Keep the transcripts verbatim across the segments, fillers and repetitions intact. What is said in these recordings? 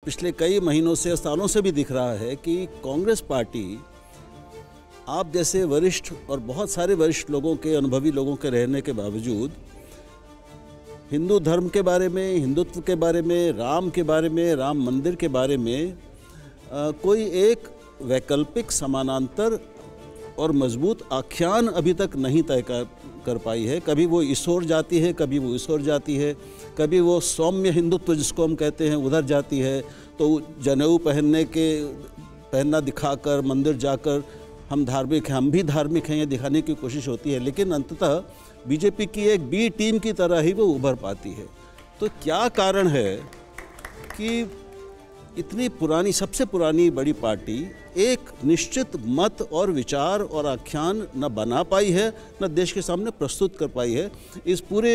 पिछले कई महीनों से, सालों से भी दिख रहा है कि कांग्रेस पार्टी आप जैसे वरिष्ठ और बहुत सारे वरिष्ठ लोगों के, अनुभवी लोगों के रहने के बावजूद हिंदू धर्म के बारे में, हिंदुत्व के बारे में, राम के बारे में, राम मंदिर के बारे में आ, कोई एक वैकल्पिक, समानांतर और मजबूत आख्यान अभी तक नहीं तय कर, कर पाई है। कभी वो इस ओर जाती है, कभी वो इस ओर जाती है, कभी वो सौम्य हिंदुत्व जिसको हम कहते हैं उधर जाती है, तो जनेऊ पहनने के पहनना दिखाकर मंदिर जाकर हम धार्मिक हैं, हम भी धार्मिक हैं, ये दिखाने की कोशिश होती है। लेकिन अंततः बीजेपी की एक बी टीम की तरह ही वो उभर पाती है। तो क्या कारण है कि इतनी पुरानी, सबसे पुरानी बड़ी पार्टी एक निश्चित मत और विचार और आख्यान न बना पाई है, न देश के सामने प्रस्तुत कर पाई है इस पूरे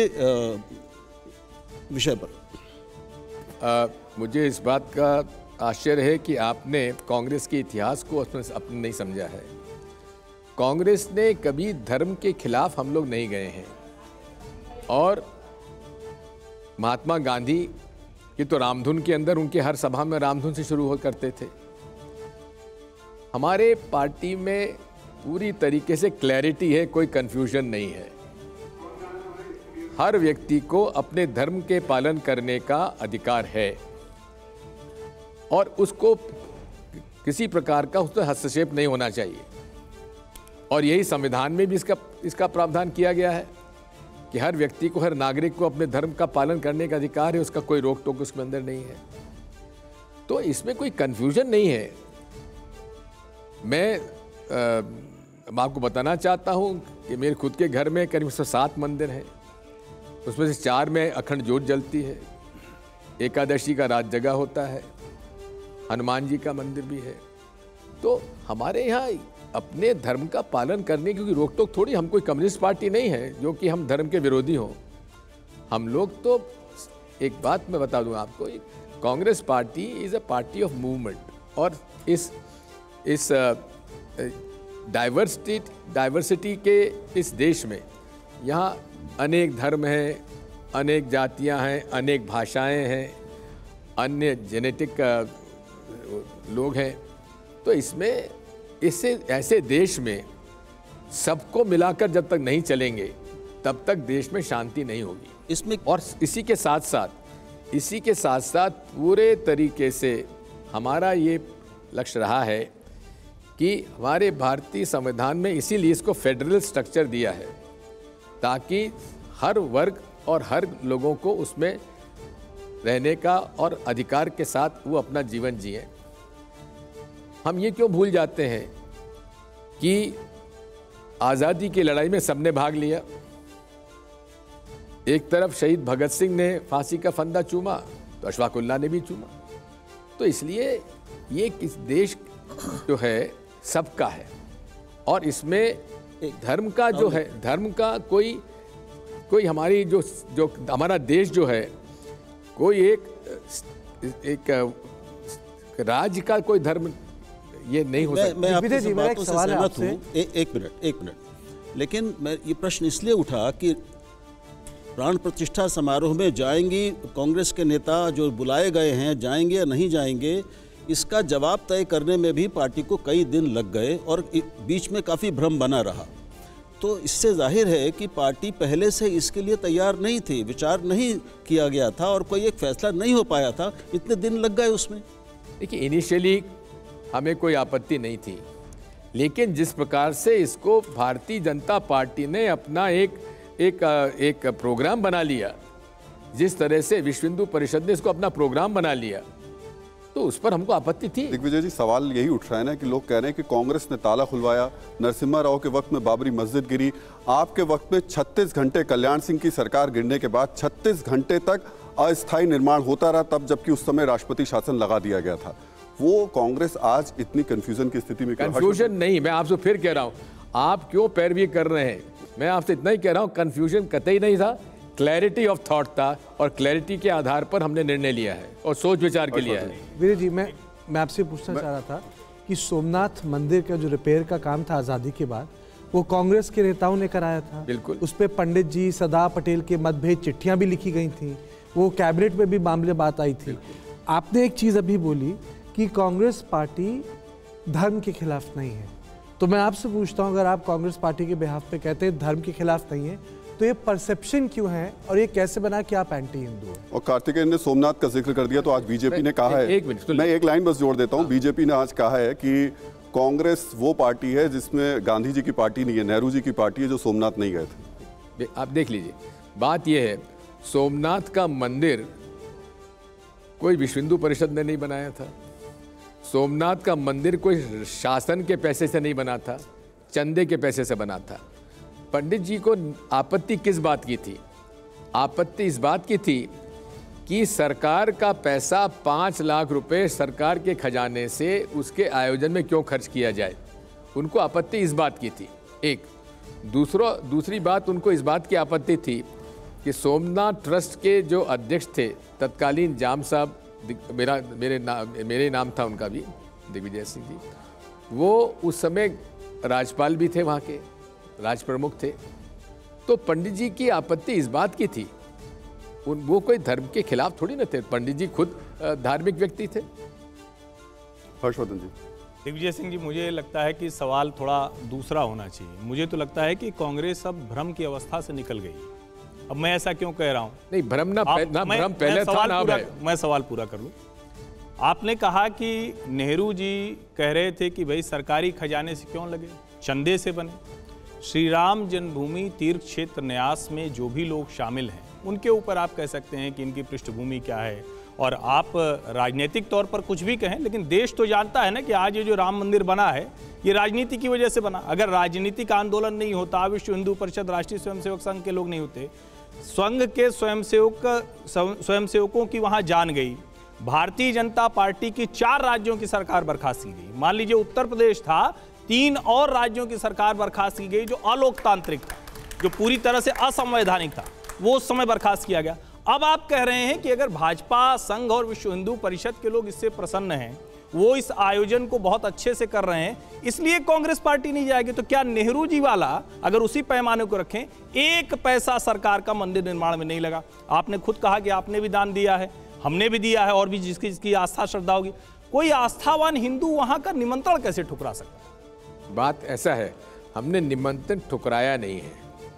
विषय पर? आ, मुझे इस बात का आश्चर्य है कि आपने कांग्रेस के इतिहास को अपने नहीं समझा है। कांग्रेस ने कभी धर्म के खिलाफ हम लोग नहीं गए हैं, और महात्मा गांधी की तो रामधुन के अंदर, उनके हर सभा में रामधुन से शुरू हो करते थे। हमारे पार्टी में पूरी तरीके से क्लैरिटी है, कोई कंफ्यूजन नहीं है। हर व्यक्ति को अपने धर्म के पालन करने का अधिकार है, और उसको किसी प्रकार का उसमें हस्तक्षेप नहीं होना चाहिए। और यही संविधान में भी इसका इसका प्रावधान किया गया है कि हर व्यक्ति को, हर नागरिक को अपने धर्म का पालन करने का अधिकार है, उसका कोई रोक टोक उसके अंदर नहीं है। तो इसमें कोई कंफ्यूजन नहीं है। मैं आ, आपको बताना चाहता हूँ कि मेरे खुद के घर में करीब सौ सात मंदिर हैं, उसमें से चार में अखंड ज्योत जलती है, एकादशी का रात जगा होता है, हनुमान जी का मंदिर भी है। तो हमारे यहाँ अपने धर्म का पालन करने की रोक टोक थोड़ी, हम कोई कम्युनिस्ट पार्टी नहीं है जो कि हम धर्म के विरोधी हों। हम लोग तो, एक बात मैं बता दूं आपको, Congress party is a party of movement, और इस इस डाइवर्सिटी डाइवर्सिटी के इस देश में यहाँ अनेक धर्म हैं, अनेक जातियाँ हैं, अनेक भाषाएं हैं, अन्य जेनेटिक लोग हैं। तो इसमें, इससे ऐसे देश में सबको मिलाकर जब तक नहीं चलेंगे तब तक देश में शांति नहीं होगी। इसमें और इसी के साथ साथ इसी के साथ साथ पूरे तरीके से हमारा ये लक्ष्य रहा है कि हमारे भारतीय संविधान में इसीलिए इसको फेडरल स्ट्रक्चर दिया है, ताकि हर वर्ग और हर लोगों को उसमें रहने का और अधिकार के साथ वो अपना जीवन जिए। हम ये क्यों भूल जाते हैं कि आज़ादी की लड़ाई में सबने भाग लिया। एक तरफ शहीद भगत सिंह ने फांसी का फंदा चूमा, तो अशफाक उल्लाह ने भी चूमा। तो इसलिए ये किस देश जो है सबका है, और इसमें धर्म का जो है, धर्म का कोई कोई हमारी जो जो हमारा देश जो है, कोई एक एक राज्य का कोई धर्म ये नहीं हो सकता। मैं आपकी बातों से सहमत हूँ। एक मिनट एक मिनट लेकिन मैं ये प्रश्न इसलिए उठा कि प्राण प्रतिष्ठा समारोह में जाएंगी कांग्रेस के नेता जो बुलाए गए हैं, जाएंगे या नहीं जाएंगे, इसका जवाब तय करने में भी पार्टी को कई दिन लग गए और बीच में काफ़ी भ्रम बना रहा। तो इससे जाहिर है कि पार्टी पहले से इसके लिए तैयार नहीं थी, विचार नहीं किया गया था और कोई एक फैसला नहीं हो पाया था, इतने दिन लग गए उसमें। देखिए, इनिशियली हमें कोई आपत्ति नहीं थी, लेकिन जिस प्रकार से इसको भारतीय जनता पार्टी ने अपना एक एक एक प्रोग्राम बना लिया, जिस तरह से विश्व हिंदू परिषद ने इसको अपना प्रोग्राम बना लिया, तो उस पर हमको आपत्ति थी। दिग्विजय जी, सवाल यही उठ रहा है ना कि लोग कह रहे हैं कि कांग्रेस ने ताला खुलवाया, नरसिम्हा राव के वक्त में बाबरी मस्जिद गिरी, आपके वक्त में छत्तीस घंटे कल्याण सिंह की सरकार गिरने के बाद छत्तीस घंटे तक अस्थायी निर्माण होता रहा, तब जबकि उस समय राष्ट्रपति शासन लगा दिया गया था। वो कांग्रेस आज इतनी कंफ्यूजन की स्थिति में, कंफ्यूजन नहीं, मैं आपसे फिर कह रहा हूँ, आप क्यों पैरवी कर रहे हैं। मैं आपसे इतना ही कह रहा हूँ, कंफ्यूजन कतई नहीं था, क्लैरिटी ऑफ थॉट था, और क्लैरिटी के आधार पर हमने निर्णय लिया है और सोच विचार के लिया है। वीर जी, मैं मैं आपसे पूछना चाह रहा था कि सोमनाथ मंदिर का जो रिपेयर का काम था आज़ादी के बाद, वो कांग्रेस के नेताओं ने कराया था। बिल्कुल। उस पर पंडित जी, सरदार पटेल के मतभेद चिट्ठियां भी लिखी गई थी, वो कैबिनेट में भी मामले बात आई थी। आपने एक चीज अभी बोली कि कांग्रेस पार्टी धर्म के खिलाफ नहीं है, तो मैं आपसे पूछता हूं, अगर आप कांग्रेस पार्टी के बिहाफ पे कहते हैं धर्म के खिलाफ नहीं है, तो ये परसेप्शन क्यों है और ये कैसे बना कि आप एंटी हिंदू हैं? और कार्तिकेय ने सोमनाथ का जिक्र कर दिया, तो आज बीजेपी ने कहा है, एक मिनट, मैं एक लाइन बस जोड़ देता हूं, बीजेपी ने आज कहा है कि कांग्रेस वो पार्टी है जिसमें गांधी जी की पार्टी नहीं है, नेहरू जी की पार्टी है, जो सोमनाथ नहीं गए थे। आप देख लीजिए, बात यह है, सोमनाथ का मंदिर कोई विश्व हिंदू परिषद ने नहीं बनाया था। सोमनाथ का मंदिर कोई शासन के पैसे से नहीं बना था, चंदे के पैसे से बना था। पंडित जी को आपत्ति किस बात की थी? आपत्ति इस बात की थी कि सरकार का पैसा पाँच लाख रुपए सरकार के खजाने से उसके आयोजन में क्यों खर्च किया जाए, उनको आपत्ति इस बात की थी। एक दूसरा दूसरी बात उनको इस बात की आपत्ति थी कि सोमनाथ ट्रस्ट के जो अध्यक्ष थे तत्कालीन जाम साहब, मेरा मेरे नाम मेरे नाम था उनका भी, दिग्विजय सिंह जी, वो उस समय राज्यपाल भी थे, वहाँ के राज प्रमुख थे। तो पंडित जी की आपत्ति इस बात की थी, उन वो कोई धर्म के खिलाफ थोड़ी ना थे, पंडित जी खुद धार्मिक व्यक्ति थे। हर्षवर्धन जी। दिग्विजय सिंह जी, मुझे लगता है कि सवाल थोड़ा दूसरा होना चाहिए। मुझे तो लगता है कि कांग्रेस अब भ्रम की अवस्था से निकल गई। अब मैं ऐसा क्यों कह रहा हूं? नहीं, भ्रम ना, आप, ना मैं, भ्रम पहले मैं था ना अब है। मैं सवाल पूरा कर लूं। आपने कहा कि नेहरू जी कह रहे थे कि भाई सरकारी खजाने से क्यों लगे, चंदे से बने। श्री राम जन्मभूमि तीर्थ क्षेत्र न्यास में जो भी लोग शामिल हैं उनके ऊपर आप कह सकते हैं कि इनकी पृष्ठभूमि क्या है, और आप राजनीतिक तौर पर कुछ भी कहें, लेकिन देश तो जानता है ना कि आज ये जो राम मंदिर बना है ये राजनीति की वजह से बना। अगर राजनीतिक आंदोलन नहीं होता, विश्व हिंदू परिषद, राष्ट्रीय स्वयंसेवक संघ के लोग नहीं होते, संघ के स्वयंसेवक स्वयंसेवकों की वहां जान गई, भारतीय जनता पार्टी की चार राज्यों की सरकार बर्खास्त की गई। मान लीजिए उत्तर प्रदेश था, तीन और राज्यों की सरकार बर्खास्त की गई जो अलोकतांत्रिक था, जो पूरी तरह से असंवैधानिक था, वो उस समय बर्खास्त किया गया। अब आप कह रहे हैं कि अगर भाजपा, संघ और विश्व हिंदू परिषद के लोग इससे प्रसन्न हैं, वो इस आयोजन को बहुत अच्छे से कर रहे हैं, इसलिए कांग्रेस पार्टी नहीं जाएगी। तो क्या नेहरू जी वाला अगर उसी पैमाने को रखें, एक पैसा सरकार का मंदिर निर्माण में नहीं लगा। आपने खुद कहा कि आपने भी दान दिया है, हमने भी दिया है, और भी जिसकी जिसकी आस्था श्रद्धा होगी। कोई आस्थावान हिंदू वहां का निमंत्रण कैसे ठुकरा सकता है? बात ऐसा है, हमने निमंत्रण ठुकराया नहीं है,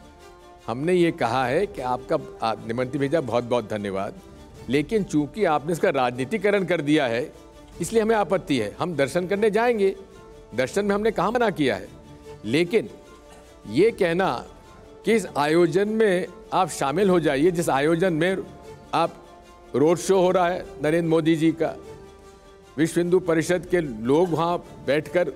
हमने ये कहा है कि आपका निमंत्रण भेजा, बहुत बहुत धन्यवाद, लेकिन चूंकि आपने इसका राजनीतिकरण कर दिया है इसलिए हमें आपत्ति है। हम दर्शन करने जाएंगे, दर्शन में हमने कहाँ मना किया है, लेकिन ये कहना कि इस आयोजन में आप शामिल हो जाइए, जिस आयोजन में आप रोड शो हो रहा है नरेंद्र मोदी जी का, विश्व हिंदू परिषद के लोग वहाँ बैठकर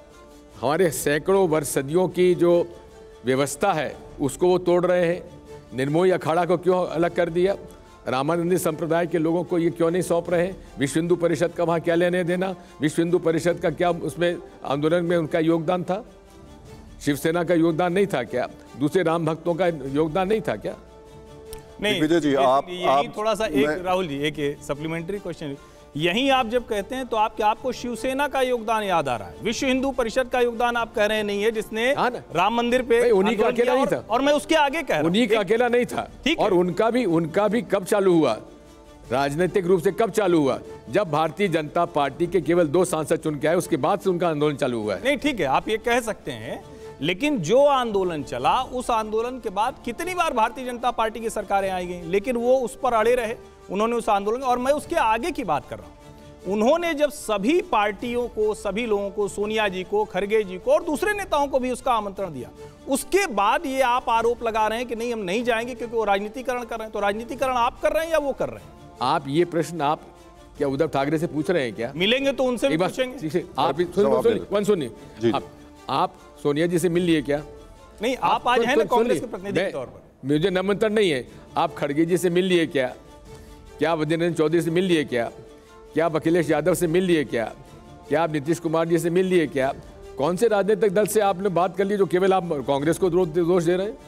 हमारे सैकड़ों वर्ष सदियों की जो व्यवस्था है उसको वो तोड़ रहे हैं। निर्मोही अखाड़ा को क्यों अलग कर दिया, रामानंदी संप्रदाय के लोगों को ये क्यों नहीं सौंप रहे हैं, विश्व हिंदू परिषद का वहाँ क्या लेने देना, विश्व हिंदू परिषद का क्या उसमें आंदोलन में उनका योगदान था, शिवसेना का योगदान नहीं था क्या, दूसरे राम भक्तों का योगदान नहीं था क्या? नहीं विजय जी, आप यही थोड़ा सा एक मैं... राहुल जी, एक सप्लीमेंट्री क्वेश्चन, यहीं आप जब कहते हैं तो आप क्या आपको शिवसेना का योगदान याद आ रहा है? विश्व हिंदू परिषद का योगदान आप कह रहे नहीं है, जिसने राम मंदिर पे उन्हीं का अकेला नहीं था, और मैं उसके आगे कह रहा हूं उन्हीं का अकेला नहीं था, और उनका भी उनका भी कब चालू हुआ, राजनीतिक रूप से कब चालू हुआ? जब भारतीय जनता पार्टी के केवल दो सांसद चुन के आए, उसके बाद से उनका आंदोलन चालू हुआ है। नहीं, ठीक है, आप ये कह सकते हैं, लेकिन जो आंदोलन चला उस आंदोलन के बाद कितनी बार भारतीय जनता पार्टी की सरकारें आई गई, लेकिन वो उस पर अड़े रहे, उन्होंने उस आंदोलन, और मैं उसके आगे की बात कर रहा हूं, उन्होंने जब सभी पार्टियों को, सभी लोगों को, सोनिया जी को, खड़गे जी को और दूसरे नेताओं को भी उसका आमंत्रण दिया, उसके बाद ये आप आरोप लगा रहे हैं कि नहीं हम नहीं जाएंगे क्योंकि वो राजनीतिकरण कर रहे हैं। तो राजनीतिकरण आप कर रहे हैं या वो कर रहे हैं? आप ये प्रश्न आप क्या उद्धव ठाकरे से पूछ रहे हैं क्या? मिलेंगे तो उनसे भी पूछेंगे। आप सुनिए, आप सोनिया जी से मिल लिए क्या? नहीं, आप आज हैं ना कांग्रेस के प्रतिनिधि के तौर पर। मुझे निमंत्रण नहीं है। आप खड़गे जी से मिल लिए क्या? क्या आप अधीर रंजन चौधरी से मिल लिए क्या? क्या आप अखिलेश यादव से मिल लिए क्या? क्या आप नीतीश कुमार जी से मिल लिए क्या? कौन से राजनीतिक दल से आपने बात कर ली जो केवल आप कांग्रेस को दोष दे रहे हैं?